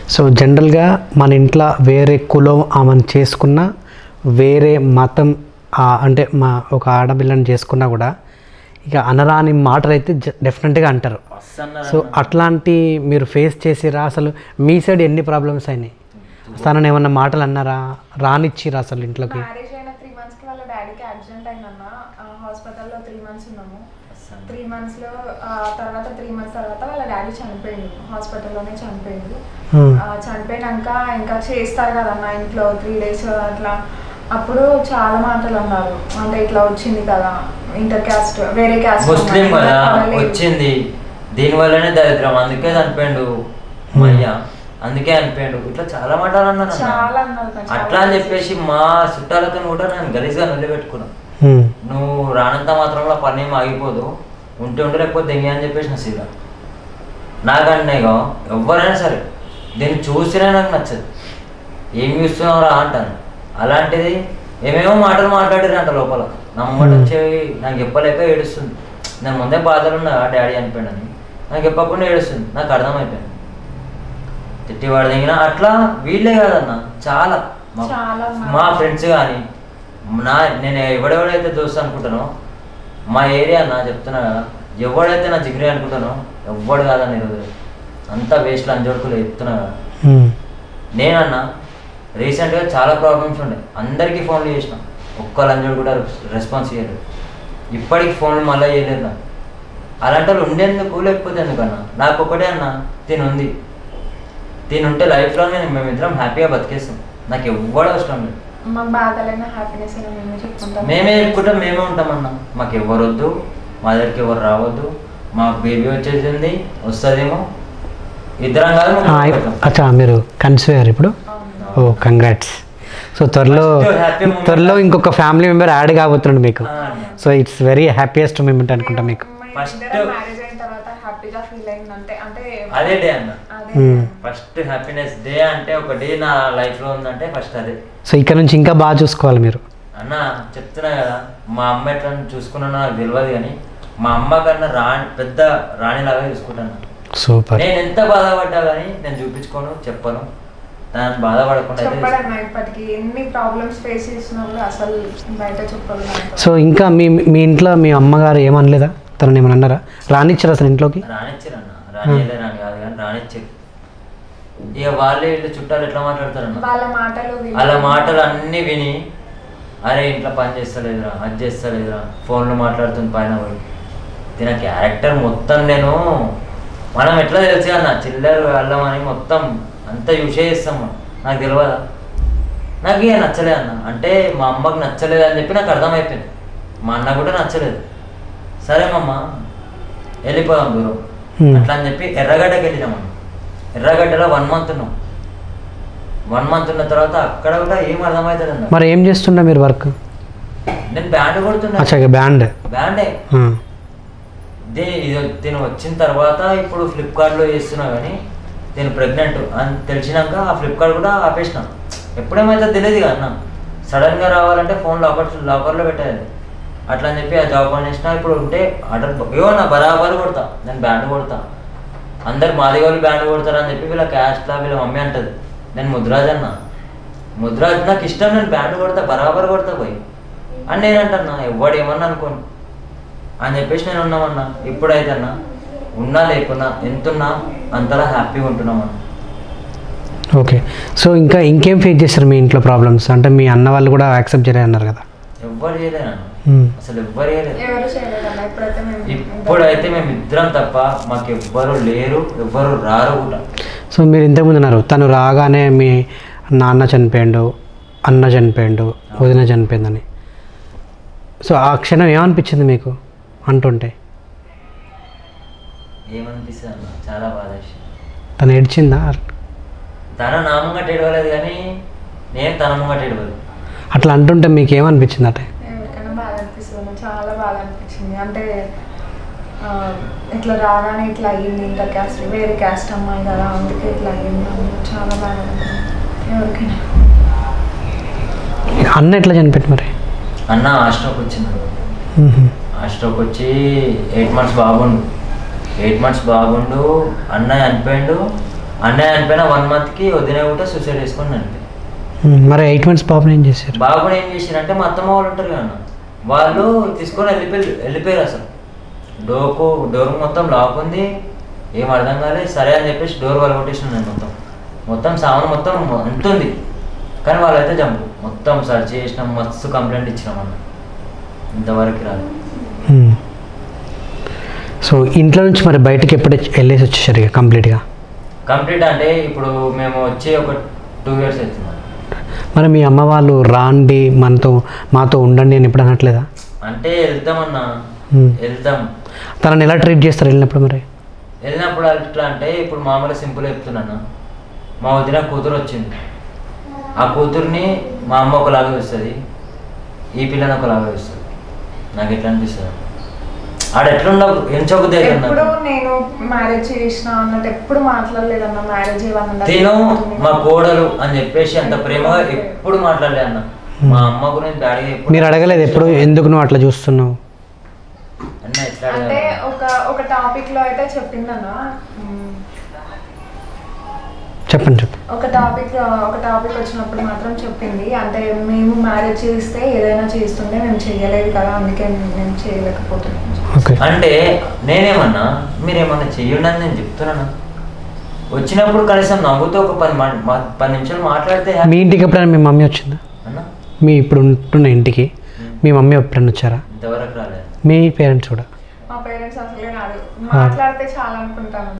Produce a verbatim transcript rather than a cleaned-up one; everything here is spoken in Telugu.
సో జనరల్గా మన ఇంట్లో వేరే కులం ఆమెను చేసుకున్న వేరే మతం అంటే మా ఒక ఆడపిల్లని చేసుకున్నా కూడా ఇక అనరాని మాటలు అయితే డెఫినెట్గా అంటారు. సో అట్లాంటి మీరు ఫేస్ చేసిరా? అసలు మీ సైడ్ ఎన్ని ప్రాబ్లమ్స్ అయినాయి? తనని ఏమన్నా మాటలు అన్నారా? రానిచ్చిరా అసలు ఇంట్లోకి? మ్యారేజ్ అయిన త్రీ మంత్స్కి వాళ్ళ డాడీకి యాక్సిడెంట్ అయిందన్న. హాస్పిటల్లో త్రీ మంత్స్ ఉన్నాము. త్రీ మంత్స్లో తర్వాత త్రీ మంత్స్ తర్వాత వాళ్ళ డాడీ చనిపోయింది, హాస్పిటల్లోనే చనిపోయింది. చనిపోయినాక ఇంకా చేస్తారు కదన్న ఇంట్లో త్రీ డేస్ అట్లా, అప్పుడు చాలా మాటలు అన్నారు. అంటే ఇట్లా వచ్చింది కదా ఇంటర్ క్యాస్ట్, వేరే క్యాస్ట్ ముస్లిం కదా వచ్చింది, దీనివల్లనే దరిద్రం, అందుకే చనిపోయిండు మయ్య, అందుకే చనిపోయిండు, ఇట్లా చాలా మాటలు అన్నారు. చాలా అన్నారు. అట్లా అని చెప్పేసి మా చుట్టాలతో కూడా నేను గలీజ్గా నిలబెట్టుకున్నా. నువ్వు రానంత మాత్రంలో పని ఏమి ఆగిపోదు, ఉంటే ఉంటే లేకపోతే దెంగి అని చెప్పేసి నా సీదా నాకంటేగా ఎవరైనా సరే దీన్ని చూసినా నాకు నచ్చదు. ఏం చూస్తున్నావురా అంటాను. అలాంటిది ఏమేమో మాటలు మాట్లాడారంట లోపల, నమ్మటం వచ్చి నాకు చెప్పలేక ఏడుస్తుంది. నేను ముందే బాధలు ఉన్నా డాడీ అనిపోయాడని, నాకు చెప్పకుండా ఏడుస్తుంది. నాకు అర్థమైపోయింది తిట్టివాడు దిగిన. అట్లా వీళ్ళే కాదన్న చాలా మా ఫ్రెండ్స్ కానీ నా నేను ఎవడెవడైతే దోస్తు అనుకుంటానో మా ఏరియా నా చెప్తున్నా కదా, ఎవడైతే నా జిగ్రీ అనుకుంటానో ఎవ్వడు కాదని ఈరోజు అంతా వేస్ట్లు అంజోడుకులు చెప్తున్నా కదా. నేనన్నా రీసెంట్గా చాలా ప్రాబ్లమ్స్ ఉండే, అందరికీ ఫోన్లు చేసిన, ఒక్క లంజోడు కూడా రెస్పాన్స్ ఇవ్వలేదు. ఇప్పటికి ఫోన్లు మళ్ళీ చేయలేదు నాకు. అలాంటి వాళ్ళు ఉండేందుకు లేకపోతే ఎందుకన్నా నాకు ఒకటే అన్న, తిని ఉంది, తిని ఉంటే లైఫ్లో నేను మేమిద్దరం హ్యాపీగా బతికేస్తాం, నాకు ఎవ్వడూ అవసరం లేదు. మేమే చెప్పుకుంటాం, మేమే ఉంటామన్నా. మాకు ఎవరు వద్దు, మా దగ్గరికి ఎవరు రావద్దు, మాకు బేబీ వచ్చేసింది వస్తుందేమో, ఇద్దరం కాదు. అచ్చా మీరు కన్సీవ్ అయ్యారు ఇప్పుడు? ఓ కంగ్రాట్స్. సో త్వరలో త్వరలో ఇంకొక ఫ్యామిలీ మెంబర్ యాడ్ కాబోతున్నాడు మీకు. So it's very happiest moment అనుకుంటా మీకు. ఫస్ట్ అదే డే అన్న, ఫస్ట్ హ్యాపీనెస్ డే అంటే ఒక డే నా లైఫ్ లో ఉందంటే ఫస్ట్ అదే. సో ఇక్కడ నుంచి ఇంకా బాగా చూసుకోవాలి మీరు అన్న. చెప్తున్నా కదా, మా అమ్మ ఎట్లా చూసుకున్నానో నాకు తెలియదు కానీ మా అమ్మ కన్నా రాణి పెద్ద రాణిలాగా చూసుకుంటాను. సూపర్. నేను ఎంత బాధపడ్డా కానీ నేను చూపించుకోను, చెప్పను, దాన్ని బాధపడకుండా. సో ఇంకా మీ మీ ఇంట్లో మీ అమ్మగారు ఏమనలేదా? తనని ఏమన్నా అన్నారా? రానిచ్చారు అసలు ఇంట్లోకి? రానిచ్చారు అన్న, రానిలే రాని కాదు కానీ రానిచ్చారు. ఇక వాళ్ళే వీళ్ళు చుట్టాలు ఎట్లా మాట్లాడతారన్న, వాళ్ళ మాటలు అన్నీ విని అరే ఇంట్లో పని చేస్తలేదురా, అది చేస్తలేదురా, ఫోన్లో మాట్లాడుతుంది పైన పోయి. తిన క్యారెక్టర్ మొత్తం నేను మనం ఎట్లా తెలుసు అన్న, చిల్లర వెళ్ళమని మొత్తం అంతా యూజ్ చేస్తాం నాకు తెలియదా. నాకు ఇక నచ్చలేదు అన్న, అంటే మా అమ్మకి నచ్చలేదు అని చెప్పి నాకు అర్థమైపోయింది. మా అన్న కూడా నచ్చలేదు. సరే మా అమ్మ వెళ్ళిపోదాం దూరం అట్లా అని చెప్పి ఎర్రగడ్డకి వెళ్ళినామన్న. ఎర్రగడ్డలో వన్ మంత్ ఉన్నాం. వన్ మంత్ ఉన్న తర్వాత అక్కడ కూడా ఏం అర్థమవుతుంది అన్న. మరి ఏం చేస్తుండే మీరు వర్క్? నేను బ్యాండ్ కొడుతున్నా. బ్యాండ్ బ్యాండే దీని ఇది దీని వచ్చిన తర్వాత ఇప్పుడు ఫ్లిప్కార్ట్లో చేస్తున్నా కానీ నేను ప్రెగ్నెంట్ అని తెలిసినాక ఆ ఫ్లిప్కార్ట్ కూడా ఆపేసిన. ఎప్పుడేమైతే తెలియదు కదా అన్న, సడన్గా రావాలంటే ఫోన్ లాకర్ లాకర్లో పెట్టేది. అట్లా అని చెప్పి ఆ జాబ్ పని చేసిన. ఇప్పుడు ఉంటే ఆర్డర్ ఏమో నా బరాబర్ కొడతా, నేను బ్యాండ్ కొడతా. అందరు మాది వాళ్ళు బ్యాండ్ కొడతారు అని చెప్పి వీళ్ళ క్యాస్ట్లా వీళ్ళ మమ్మీ అంటది. నేను ముద్రాజ్ అన్న, ముద్రాజ్ నాకు ఇష్టం, నేను బ్యాండ్ కొడతా, బరాబర్ కొడతా పోయి అని నేను అంటన్నా. ఎవడు ఏమన్నా అనుకోను అని చెప్పేసి నేను ఉన్నామన్నా. ఇప్పుడైతే అన్న ఉన్నా లేకున్నా ఎంతున్నా అంతలా హ్యాపీగా ఉంటున్నామన్నా. ఓకే. సో ఇంకా ఇంకేం ఫేస్ చేస్తారు మీ ఇంట్లో ప్రాబ్లమ్స్? అంటే మీ అన్న వాళ్ళు కూడా యాక్సెప్ట్ చేయలేదు అన్నారు కదా? ఎవ్వరు చేయలేదన్న, అసలు ఎవ్వరు చేయలేదు. ఇప్పుడైతే మేము ఇద్దరం తప్ప మాకు ఎవ్వరు లేరు, ఎవ్వరు రారు కూడా. సో మీరు ఇంతకుముందు అన్నారు తను రాగానే మీ నాన్న చనిపోయాడు, అన్న చనిపోయాడు, వదిన చనిపోయిందని. సో ఆ క్షణం ఏమనిపించింది మీకు అంటుంటే? ఏమనిపిస్తుంది అన్న, చాలా బాధ. తను ఏడ్చిందా? తన నా ముంగట ఏడవలేదు కానీ నేను తన ముంగట ఏడవలేదు. అట్లా అంటుంటే మీకు ఏమనిపించింది? అంటే ఎవరికైనా బాధ అనిపిస్తుంది, చాలా బాధ అనిపించింది. అంటే ఇట్లా రాగానే ఇట్లా అయ్యింది, ఇంటర్ క్యాస్ట్ వేరే క్యాస్ట్ అమ్మాయి కదా అందుకే ఇట్లా అయ్యింది, చాలా బాధ అనిపించింది ఎవరికైనా. అన్న ఎట్లా చనిపోయింది మరి? అన్న హాస్టల్కి వచ్చింది. హాస్టల్కి వచ్చి ఎయిట్ మంత్స్ బాగుండు ఎయిట్ మంత్స్ బాగుండు అన్న చనిపోయిండు. అన్నయ్య చనిపోయిన వన్ మంత్కి వదిన కూడా సూసైడ్ చేసుకొని చనిపోయింది. మరి ఎయిట్ మంత్స్ బాబుని ఏం చేశారు? బాబుని ఏం చేశారంటే మా అత్తమ్మ వాళ్ళు ఉంటారు కదా వాళ్ళు తీసుకొని వెళ్ళిపోయి వెళ్ళిపోయారు. అసలు డోర్కు డోర్ మొత్తం లాక్ ఉంది, ఏం అర్థం కాలేదు. సరే అని చెప్పేసి డోర్ వాళ్ళు కొట్టేసినాను మొత్తం మొత్తం సామాన్ మొత్తం ఉంటుంది. కానీ వాళ్ళైతే జంపు మొత్తం సర్చ్ చేసినాం, మస్తు కంప్లైంట్ ఇచ్చినాం అన్న, ఇంతవరకు రాదు. సో ఇంట్లో నుంచి మరి బయటకి ఎప్పుడు వెళ్ళేసి వచ్చేసారు ఇక కంప్లీట్గా? కంప్లీట్ అంటే ఇప్పుడు మేము వచ్చి ఒక టూ ఇయర్స్ అవుతుంది. మరి మీ అమ్మ వాళ్ళు రాండి మనతో మాతో ఉండండి అని ఎప్పుడు అనట్లేదా? అంటే వెళ్తామన్నా వెళ్తాం. తనని ఎలా ట్రీట్ చేస్తారు వెళ్ళినప్పుడు? మరి వెళ్ళినప్పుడు ఎట్లా అంటే ఇప్పుడు మామూలుగా సింపుల్ చెప్తున్నాను, మా వదిన కూతురు వచ్చింది, ఆ కూతుర్ని మా అమ్మ ఒకలాగా చూస్తుంది, ఈ పిల్లని ఒకలాగా చూస్తుంది. నాకు ఎట్లా అనిపిస్తుంది ఆడ ఎట్లుండ ఎంచొద్దు. ఎప్పుడు నేను మ్యారేజ్ చేసిన అన్నట్టు ఎప్పుడు మాట్లాడలేదన్న. మ్యారేజ్ తిను మా కోడలు అని చెప్పేసి అంత ప్రేమగా ఎప్పుడు మాట్లాడలేదు అన్న. మా అమ్మ గురించి డాడీ మీరు అడగలేదు ఎప్పుడు ఎందుకు నువ్వు అట్లా చూస్తున్నావు అన్న? ఎట్లా అంటే ఒక ఒక టాపిక్ లో అయితే చెప్పిందన్న. చెప్పండి చెప్పండి. ఒక టాపిక్ ఒక టాపిక్ వచ్చినప్పుడు మాత్రం చెప్పింది, అంటే మేము మ్యారేజ్ చేస్తే ఏదైనా చేస్తుంటే మేము చేయలేదు కదా, అందుకే మేము చేయలేకపోతున్నాం. అంటే నేనేమన్నా మీరేమన్నా చెయ్యండి అని నేను చెప్తున్నాను. వచ్చినప్పుడు కనీసం నవ్వుతూ ఒక పది పది నిమిషాలు మాట్లాడితే. మీ ఇంటికి ఎప్పుడైనా మీ మమ్మీ వచ్చిందా? అన్న మీ ఇప్పుడు ఉంటున్న ఇంటికి మీ మమ్మీ ఎప్పుడైనా వచ్చారా? ఇంతవరకు రాలేదు. మీ పేరెంట్స్ కూడా? మా పేరెంట్స్ అసలే రాదు. మాట్లాడితే చాలా అనుకుంటాను.